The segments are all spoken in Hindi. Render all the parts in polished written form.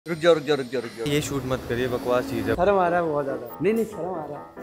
रुक जाओ रुक जाओ रुक जाओ रुक जाओ, ये शूट मत करिए, बकवास चीज़ है। शर्म आ रहा है बहुत ज़्यादा। नहीं शर्म आ रहा है।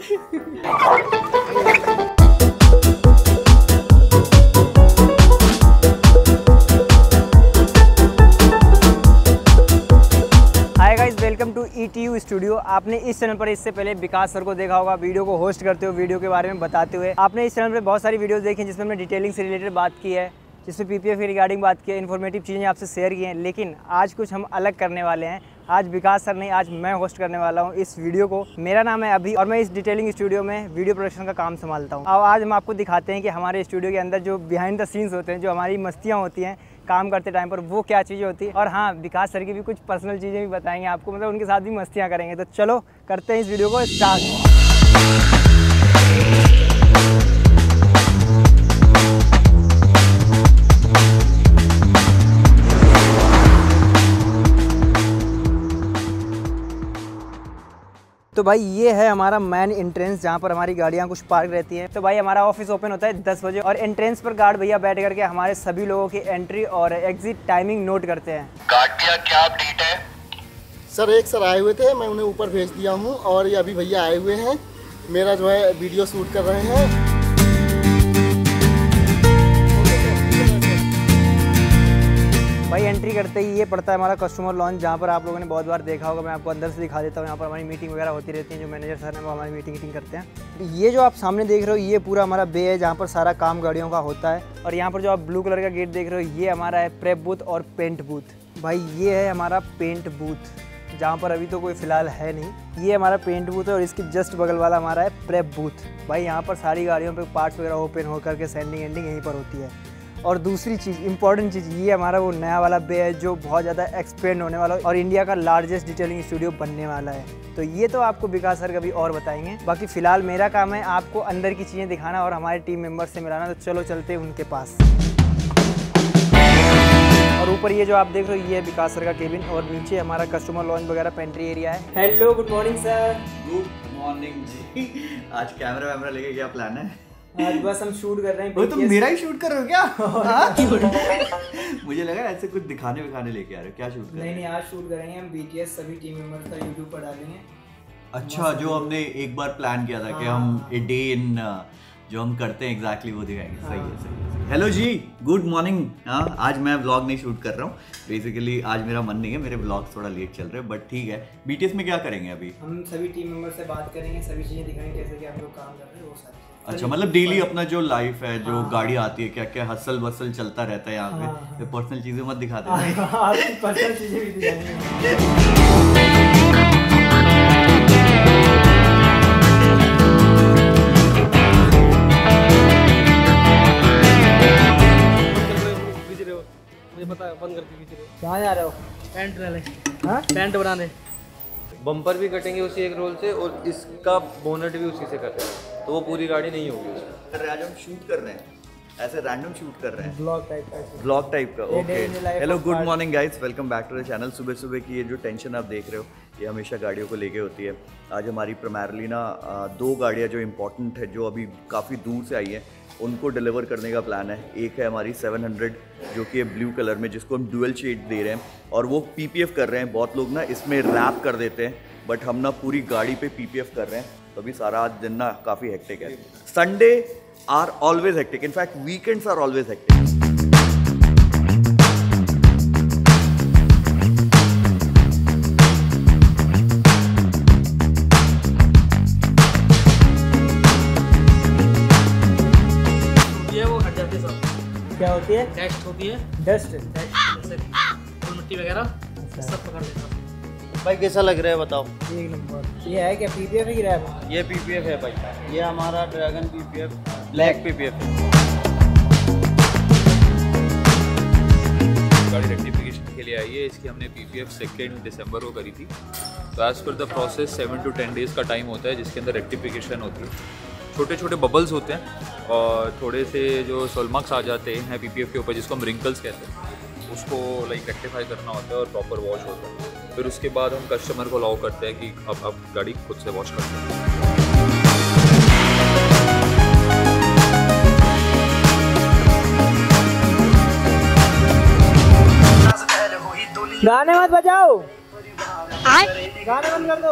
Hi guys, welcome to ETU studio. आपने इस चैनल पर इससे पहले विकास सर को देखा होगा वीडियो को होस्ट करते हुए, वीडियो के बारे में बताते हुए। आपने इस चैनल पर बहुत सारी वीडियोस देखी जिसमें हमने डिटेलिंग से रिलेटेड बात की है, जिसमें PPF की रिगार्डिंग बात की है, इन्फॉर्मेटिव चीज़ें आपसे शेयर की हैं। लेकिन आज कुछ हम अलग करने वाले हैं। आज विकास सर नहीं, आज मैं होस्ट करने वाला हूं इस वीडियो को। मेरा नाम है अभी और मैं इस डिटेलिंग स्टूडियो में वीडियो प्रोडक्शन का काम संभालता हूं। अब आज हम आपको दिखाते हैं कि हमारे स्टूडियो के अंदर जो बिहाइंड द सीन्स होते हैं, जो हमारी मस्तियाँ होती हैं काम करते टाइम पर, वो क्या चीज़ें होती है। और हाँ, विकास सर की भी कुछ पर्सनल चीज़ें भी बताएंगे आपको, मतलब उनके साथ भी मस्तियाँ करेंगे। तो चलो करते हैं इस वीडियो को स्टार्ट। तो भाई ये है हमारा मेन एंट्रेंस, जहाँ पर हमारी गाड़ियाँ कुछ पार्क रहती हैं। तो भाई हमारा ऑफिस ओपन होता है 10 बजे और एंट्रेंस पर गार्ड भैया बैठ करके हमारे सभी लोगों की एंट्री और एग्जिट टाइमिंग नोट करते हैं। गार्ड भैया क्या अपडेट है? सर एक सर आए हुए थे, मैं उन्हें ऊपर भेज दिया हूँ और ये अभी भैया आए हुए हैं, मेरा जो है वीडियो शूट कर रहे हैं। भाई एंट्री करते ही ये पड़ता है हमारा कस्टमर लॉन्च, जहाँ पर आप लोगों ने बहुत बार देखा होगा। मैं आपको अंदर से दिखा देता हूँ। यहाँ पर हमारी मीटिंग वगैरह होती रहती है, जो मैनेजर सर हैं वो हमारी मीटिंग करते हैं। ये जो आप सामने देख रहे हो, ये पूरा हमारा बे है जहाँ पर सारा काम गाड़ियों का होता है। और यहाँ पर जो आप ब्लू कलर का गेट देख रहे हो, ये हमारा है प्रेप बूथ और पेंट बूथ। भाई ये है हमारा पेंट बूथ, जहाँ पर अभी तो कोई फिलहाल है नहीं। ये हमारा पेंट बूथ है और इसके जस्ट बगल वाला हमारा है प्रेप बूथ। भाई यहाँ पर सारी गाड़ियों पे पार्ट्स वगैरह ओपन होकर के सेंडिंग एंडिंग यहीं पर होती है। और दूसरी चीज़, इंपॉर्टेंट चीज़, ये हमारा वो नया वाला बे है जो बहुत ज़्यादा एक्सपेंड होने वाला है और इंडिया का लार्जेस्ट डिटेलिंग स्टूडियो बनने वाला है। तो ये तो आपको विकास सर कभी और बताएंगे। बाकी फ़िलहाल मेरा काम है आपको अंदर की चीज़ें दिखाना और हमारे टीम मेम्बर्स से मिलाना। तो चलो चलते हैं उनके पास। और ऊपर ये जो आप देख रहे हो, ये है विकास सर का केबिन और नीचे हमारा कस्टमर लॉन्च वगैरह पेंट्री एरिया है। Hello, good morning sir. Good morning ji. आज कैमरा वैमरा लेके क्या प्लान है? आज बस हम शूट कर रहे हैं। वो तो मेरा ही शूट कर रहे हो क्या? मुझे लगा ऐसे कुछ दिखाने लेके आ रहे हो। क्या शूट कर रहे हो? नहीं, आज शूट करेंगे हम BTS सभी टीम मेंबर्स का YouTube पर डालेंगे। अच्छा, जो हमने एक बार प्लान किया था कि हम ए डे इन जो हम करते हैं एग्जैक्टली वो दिखाएंगे। सही है, सही है। Hello ji, good morning. हाँ, आज मैं व्लॉग नहीं शूट कर रहा हूँ। बेसिकली आज मेरा मन नहीं है, मेरे व्लॉग थोड़ा लेट चल रहे हैं, बट ठीक है। BTS में क्या करेंगे अभी? हम सभी टीम मेंबर से बात करेंगे, सभी चीज़ें दिखाएंगे कैसे कि हम लोग काम कर रहे हैं वो सारी। अच्छा, मतलब डेली अपना जो लाइफ है, जो गाड़ी आती है, क्या क्या हसल बसल चलता रहता है यहाँ पे। तो पर्सनल चीजें मत दिखा देना। पर्सनल चीज़ें भी दिखाएंगे। मुझे पता है, बंद करके पीछे रहो। कहाँ जा रहे हो? टेंट डाले। हाँ, टेंट बनाने। बम्पर भी कटेंगे उसी एक रोल से और इसका बोनट भी उसी से कर रहे हैं, तो वो पूरी गाड़ी नहीं होगी उसमें। रैंडम शूट कर रहे हैं, ऐसे रैंडम शूट कर रहे हैं, ब्लॉग टाइप का। Okay. Hello, good morning guys, welcome back to the channel. सुबह सुबह की ये जो टेंशन आप देख रहे हो, ये हमेशा गाड़ियों को लेके होती है। आज हमारी प्राइमरली ना 2 गाड़ियाँ जो इम्पोर्टेंट है, जो अभी काफ़ी दूर से आई हैं, उनको डिलीवर करने का प्लान है। एक है हमारी 700 जो कि ब्लू कलर में, जिसको हम डुअल शेड दे रहे हैं और वो PPF कर रहे हैं। बहुत लोग ना इसमें रैप कर देते हैं, बट हम ना पूरी गाड़ी पे PPF कर रहे हैं। तो अभी सारा आज दिन ना काफ़ी हेक्टिक है। Sunday are always hectic, in fact weekends are always hectic. क्या होती है? डस्ट होती है। डस्ट। मिट्टी वगैरह सब पकड़ लेता। भाई कैसा लग रहा है बताओ? एक नंबर। ये है क्या PPF की रैप? ये PPF है भाई, ये हमारा ड्रैगन PPF ब्लैक PPF है। गाड़ी रेक्टिफिकेशन के लिए आई है। इसकी हमने PPF 2 दिसंबर को करी थी। तो as per the process 7 to 10 days का टाइम होता है, जिसके अंदर रेक्टिफिकेशन होती है। छोटे छोटे बबल्स होते हैं और थोड़े से जो सोलमार्क्स आ जाते हैं PPF के ऊपर, जिसको हम रिंकल्स कहते हैं, उसको लाइक रेक्टिफाई करना होता है और प्रॉपर वॉश होता है। फिर उसके बाद हम कस्टमर को अलाउ करते हैं कि अब गाड़ी खुद से वॉश करते हैं। गाने मत बजाओ। गाने बंद कर दो।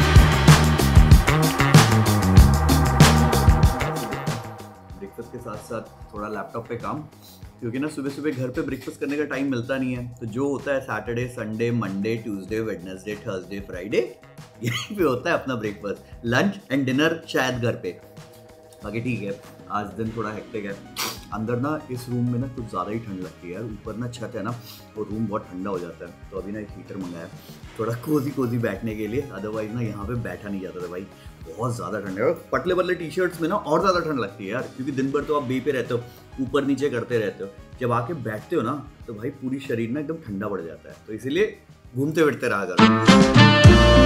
ब्रेकफास्ट के साथ साथ थोड़ा लैपटॉप पे काम, क्योंकि ना सुबह सुबह घर पे ब्रेकफास्ट करने का टाइम मिलता नहीं है। तो जो होता है Saturday, Sunday, Monday, Tuesday, Wednesday, Thursday, Friday, यहीं पे होता है अपना ब्रेकफास्ट। लंच एंड डिनर शायद घर पे। बाकी ठीक है, आज दिन थोड़ा हेक्टिक है। अंदर ना इस रूम में ना कुछ ज़्यादा ही ठंड लगती है यार। ऊपर ना छत है ना, वो रूम बहुत ठंडा हो जाता है। तो अभी ना एक हीटर मंगाया थोड़ा कोजी बैठने के लिए। अदरवाइज ना यहाँ पे बैठा नहीं जाता था भाई, बहुत ज़्यादा ठंड है। पतले पतले टी शर्ट्स में ना और ज़्यादा ठंड लगती है यार, क्योंकि दिन भर तो आप बे पे रहते हो, ऊपर नीचे करते रहते हो। जब आके बैठते हो ना तो भाई पूरी शरीर ना एकदम ठंडा पड़ जाता है। तो इसीलिए घूमते फिरते रहा करो।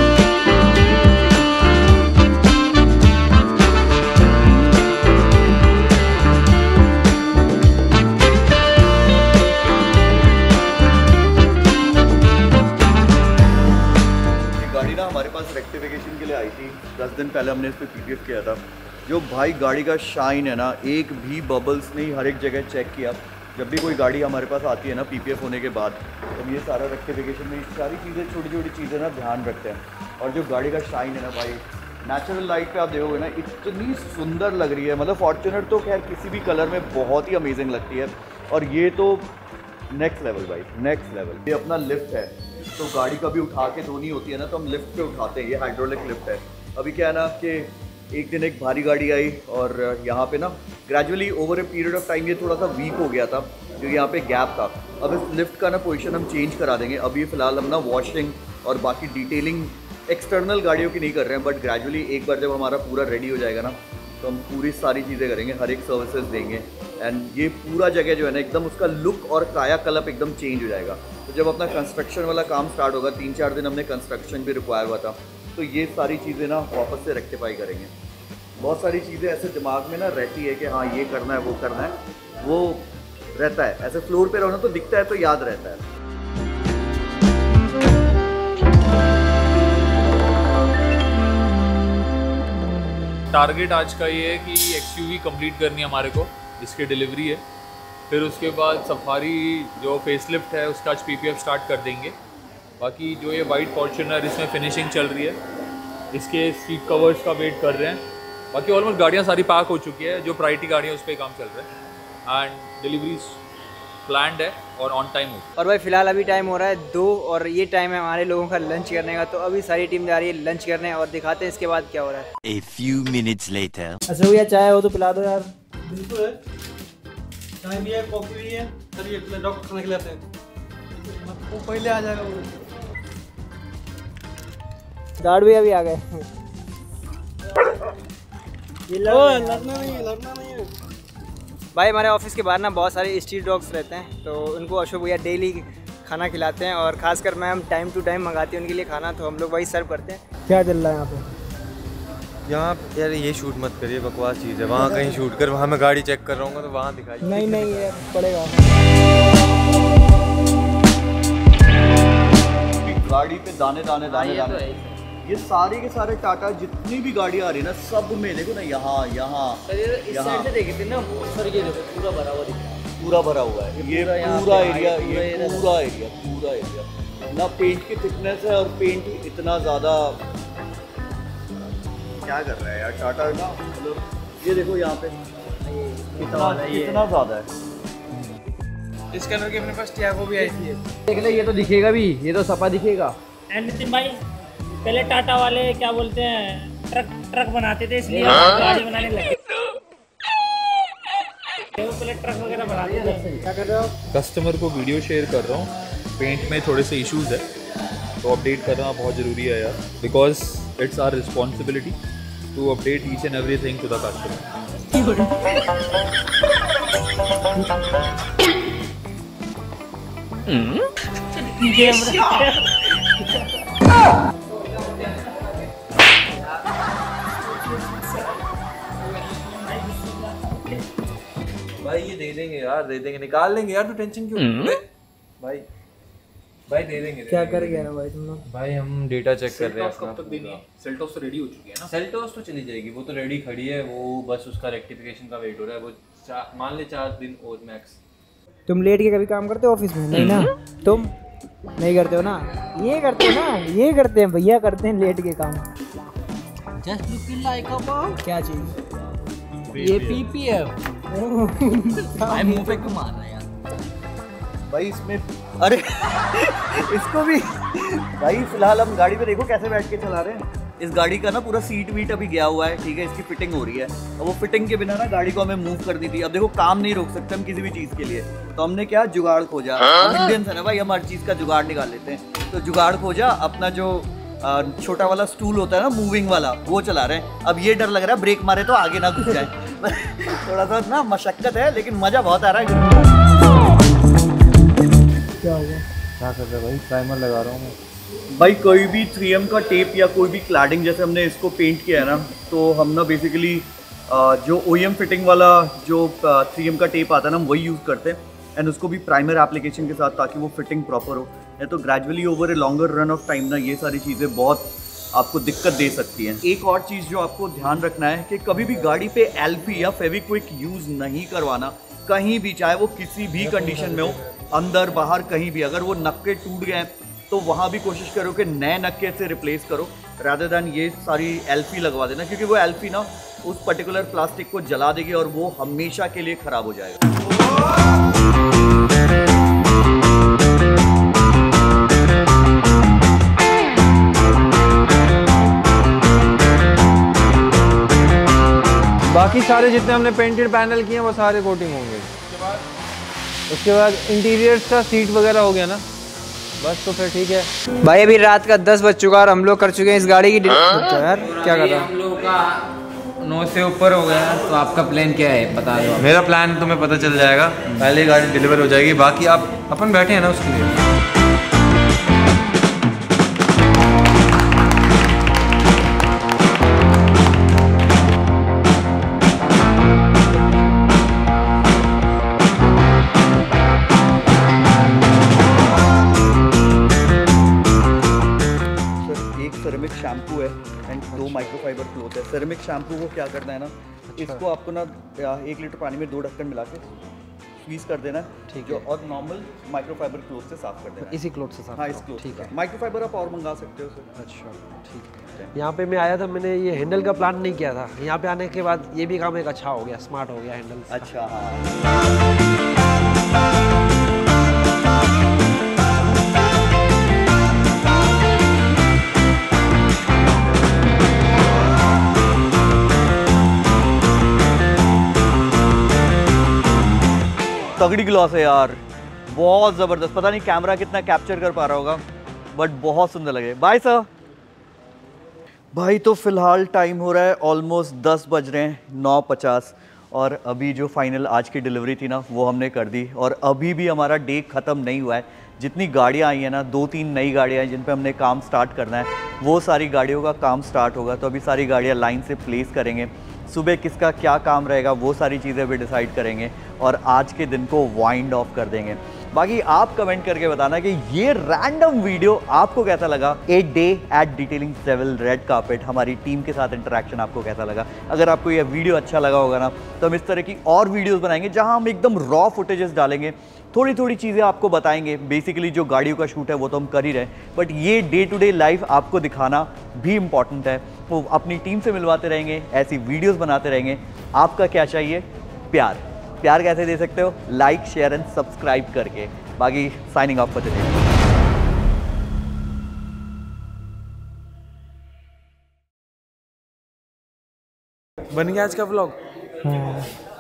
हमारे पास रेक्टिफिकेशन के लिए आई थी 10 दिन पहले। हमने इस पर पीपीएफ किया था। जो भाई गाड़ी का शाइन है ना, एक भी बबल्स नहीं, हर एक जगह चेक किया। जब भी कोई गाड़ी हमारे पास आती है ना पीपीएफ होने के बाद, तो ये सारा रेक्टिफिकेशन में सारी चीज़ें, छोटी छोटी चीज़ें ना ध्यान रखते हैं। और जो गाड़ी का शाइन है ना भाई, नेचुरल लाइट पे आप देखोगे ना इतनी सुंदर लग रही है। मतलब फॉर्च्यूनर तो खैर किसी भी कलर में बहुत ही अमेजिंग लगती है, और ये तो नेक्स्ट लेवल भाई, नेक्स्ट लेवल। ये अपना लिफ्ट है, तो गाड़ी कभी उठा के धोनी होती है ना तो हम लिफ्ट पे उठाते हैं। ये हाइड्रोलिक लिफ्ट है। अभी क्या है ना कि एक दिन एक भारी गाड़ी आई और यहाँ पे ना gradually over a period of time ये थोड़ा सा वीक हो गया था, क्योंकि यहाँ पे गैप था। अब इस लिफ्ट का ना पोजीशन हम चेंज करा देंगे। अभी फ़िलहाल हम ना वॉशिंग और बाकी डिटेलिंग एक्सटर्नल गाड़ियों की नहीं कर रहे हैं, बट ग्रेजुअली एक बार जब हमारा पूरा रेडी हो जाएगा ना तो हम पूरी सारी चीज़ें करेंगे, हर एक सर्विसेज देंगे। एंड ये पूरा जगह जो है ना एकदम उसका लुक और कायाकल्प एकदम चेंज हो जाएगा। तो जब अपना कंस्ट्रक्शन वाला काम स्टार्ट होगा, 3-4 दिन हमने कंस्ट्रक्शन भी रिक्वायर हुआ था, तो ये सारी चीज़ें ना वापस से रेक्टिफाई करेंगे। बहुत सारी चीज़ें ऐसे दिमाग में ना रहती है कि हाँ ये करना है, वो करना है, वो रहता है। ऐसे फ्लोर पे रहो ना तो दिखता है, तो याद रहता है। टारगेट आज का ये है कि एक्सयूवी कंप्लीट करनी है हमारे को, जिसकी डिलीवरी है। फिर उसके बाद सफारी जो फेसलिफ्ट है उसका आज पीपीएफ स्टार्ट कर देंगे। बाकी जो ये वाइट फॉर्च्यूनर, इसमें फिनिशिंग चल रही है, इसके सीट कवर्स का वेट कर रहे हैं। बाकी ऑलमोस्ट गाड़ियाँ सारी पैक हो चुकी है, जो प्रायोरिटी गाड़ियाँ उस पर काम चल रहा है। एंड डिलीवरी प्लान्ड है और ऑन टाइम हो। और भाई फिलहाल अभी टाइम हो रहा है 2 और ये टाइम है हमारे लोगों का लंच करने का। तो अभी सारी टीम जा रही है लंच करने और दिखाते हैं इसके बाद क्या हो रहा है। A few minutes later. अच्छा भैया चाय हो तो पिला दो यार। बिल्कुल है, चाय भी है, कॉफी भी है। सर ये डॉक्टर खाने के लिए आते हैं, वो पहले आ जाएगा। वो गार्ड भी अभी आ गए। ये लड़ना नहीं है। भाई हमारे ऑफिस के बाहर ना बहुत सारे स्ट्रीट डॉग्स रहते हैं, तो उनको अशोक भैया डेली खाना खिलाते हैं। और खासकर मैम टाइम टू टाइम मंगाती हैं उनके लिए खाना, तो हम लोग वही सर्व करते हैं। क्या चल रहा है यहाँ पे? यहाँ यार ये शूट मत करिए, बकवास चीज़ है। वहाँ कहीं शूट कर, वहाँ मैं गाड़ी चेक कर रहा हूँ तो वहाँ दिखाई। नहीं ये पड़ेगा। गाड़ी पे दाने दाने दाने दाने, ये सारे के सारे टाटा जितनी भी गाड़ी आ रही है ना, सब में देखो ना, यहाँ इस साइड से देखे थे ना सर, ये देखो पूरा भरा हुआ दिख रहा है। पूरा भरा हुआ है ये पूरा एरिया, ये पूरा एरिया ना। पेंट की थिकनेस है और पेंट इतना ज़्यादा क्या कर रहा है यार टाटा ना। मतलब ये देखो यहाँ पे कितना ज़्यादा है। इस कलर की अपने पास टियागो भी आई थी। देख ले, ये तो दिखेगा भी, ये तो सपा दिखेगा। एंड नितिन भाई, पहले टाटा वाले क्या बोलते हैं, ट्रक बनाते थे, इसलिए गाड़ी बनाने लगे। पहले ट्रक वगैरह बनाते थे। क्या कर रहे हो? कस्टमर को वीडियो शेयर कर रहा हूँ। पेंट में थोड़े से इश्यूज है, तो अपडेट करना बहुत ज़रूरी है यार, because it's our responsibility to update each and everything to the customer. भाई ये दे देंगे यार, दे देंगे, निकाल लेंगे यार, तो टेंशन क्यों। भाई दे देंगे। क्या कर गया भाई तुम लोग? भाई हम डेटा चेक कर रहे हैं। कब तक देनी है? सेल्टॉस तो रेडी हो चुकी है ना? सेल्टॉस तो चली जाएगी, वो तो रेडी खड़ी है, वो बस उसका रेक्टिफिकेशन का वेट हो रहा है। वो मान ले 4 दिन और मैक्स। तुम लेट के कभी काम करते हो ऑफिस में? नहीं ना। तुम नहीं करते हो ना, ये करते हो ना, ये करते हैं भैया, करते हैं लेट के काम। Just looking like a ball. क्या चीज़? ये पीपीएफ। भाई मुंह पे क्यों मार रहा है यार भाई इसमें? अरे इसको भी भाई फिलहाल हम गाड़ी में देखो कैसे बैठ के चला रहे हैं। इस गाड़ी का ना पूरा सीट वीट अभी गया हुआ है, ठीक है, इसकी फिटिंग हो रही है। अब वो फिटिंग के बिना ना गाड़ी को हमें मूव करनी थी। अब देखो काम नहीं रोक सकते हम किसी भी चीज़ के लिए, तो हमने क्या जुगाड़ खोजा। इंडियंस है ना भाई, हम हर चीज़ का जुगाड़ निकाल लेते हैं। तो जुगाड़ खोजा, अपना जो छोटा वाला स्टूल होता है ना मूविंग वाला, वो चला रहे हैं। अब ये डर लग रहा है ब्रेक मारे तो आगे ना घुस जाए। थोड़ा सा ना मशक्कत है, लेकिन मज़ा बहुत आ रहा है। क्या होगा? क्या कर रहे भाई? प्राइमर लगा रहा हूँ मैं भाई। कोई भी 3M का टेप या कोई भी क्लैडिंग, जैसे हमने इसको पेंट किया है ना, तो हम ना बेसिकली जो OEM फिटिंग वाला जो 3M का टेप आता है ना, हम वही यूज़ करते हैं। एंड उसको भी प्राइमर एप्लीकेशन के साथ, ताकि वो फिटिंग प्रॉपर हो। नहीं तो gradually over a longer run of time ना ये सारी चीज़ें बहुत आपको दिक्कत दे सकती हैं। एक और चीज़ जो आपको ध्यान रखना है कि कभी भी गाड़ी पे एल्फी या फेविक्विक यूज़ नहीं करवाना कहीं भी, चाहे वो किसी भी कंडीशन में हो, अंदर बाहर कहीं भी। अगर वो नक्के टूट गए तो वहाँ भी कोशिश करो कि नए नक्के से रिप्लेस करो, रादर दैन ये सारी एल्फी लगवा देना, क्योंकि वो एल्फी ना उस पर्टिकुलर प्लास्टिक को जला देगी और वो हमेशा के लिए ख़राब हो जाएगा। बाकी सारे जितने हमने पेंटेड पैनल किए हैं वो सारे कोटिंग होंगे। उसके बाद इंटीरियर्स का सीट वगैरह हो गया ना, बस तो फिर ठीक है। भाई अभी रात का 10 बज चुका और हम लोग कर चुके हैं इस गाड़ी की यार क्या कर रहा हम लोगों का 9 से ऊपर हो गया। तो आपका प्लान क्या है बता दो। मेरा प्लान तुम्हें पता चल जाएगा, पहले गाड़ी डिलीवर हो जाएगी, बाकी आप अपन बैठे हैं ना उसके लिए। सेरेमिक शैम्पू है एंड 2 माइक्रोफाइबर क्लोथ है। सेरेमिक शैम्पू को क्या करना है ना, इसको आपको ना 1 लीटर पानी में 2 ढक्कन मिला के स्क्वीज कर देना है, ठीक है, और नॉर्मल माइक्रोफाइबर क्लोथ से साफ कर देना है। इसी क्लोथ से साफ? हाँ, इस क्लोथ। ठीक है, माइक्रोफाइबर आप और मंगा सकते हो सर। अच्छा ठीक है। यहाँ पे मैं आया था, मैंने ये हैंडल का प्लान नहीं किया था। यहाँ पे आने के बाद ये भी काम एक अच्छा हो गया, स्मार्ट हो गया हैंडल। अच्छा हाँ। तगड़ी ग्लॉस है यार, बहुत ज़बरदस्त। पता नहीं कैमरा कितना कैप्चर कर पा रहा होगा, बट बहुत सुंदर लगे। Bye sir. भाई तो फ़िलहाल टाइम हो रहा है ऑलमोस्ट 10 बज रहे हैं, 9:50, और अभी जो फाइनल आज की डिलीवरी थी ना वो हमने कर दी। और अभी भी हमारा डे ख़त्म नहीं हुआ है। जितनी गाड़ियाँ आई हैं ना, 2-3 नई गाड़ियाँ हैं जिन पे हमने काम स्टार्ट करना है, वो सारी गाड़ियों का काम स्टार्ट होगा। तो अभी सारी गाड़ियाँ लाइन से प्लेस करेंगे। सुबह किसका क्या काम रहेगा वो सारी चीज़ें भी डिसाइड करेंगे और आज के दिन को वाइंड ऑफ कर देंगे। बाकी आप कमेंट करके बताना कि ये रैंडम वीडियो आपको कैसा लगा। ए डे एट डिटेलिंग सेवल रेड कार्पेट, हमारी टीम के साथ इंटरेक्शन आपको कैसा लगा। अगर आपको ये वीडियो अच्छा लगा होगा ना, तो हम इस तरह की और वीडियोस बनाएंगे जहां हम एकदम रॉ फुटेजेस डालेंगे, थोड़ी थोड़ी चीज़ें आपको बताएंगे। बेसिकली जो गाड़ियों का शूट है वो तो हम कर ही रहे हैं, बट ये डे टू डे लाइफ आपको दिखाना भी इम्पॉर्टेंट है। वो अपनी टीम से मिलवाते रहेंगे, ऐसी वीडियोस बनाते रहेंगे। आपका क्या चाहिए? प्यार। प्यार कैसे दे सकते हो? लाइक, शेयर एंड सब्सक्राइब करके। बाकी साइनिंग ऑफ फॉर टुडे। बन गया आज का व्लॉग।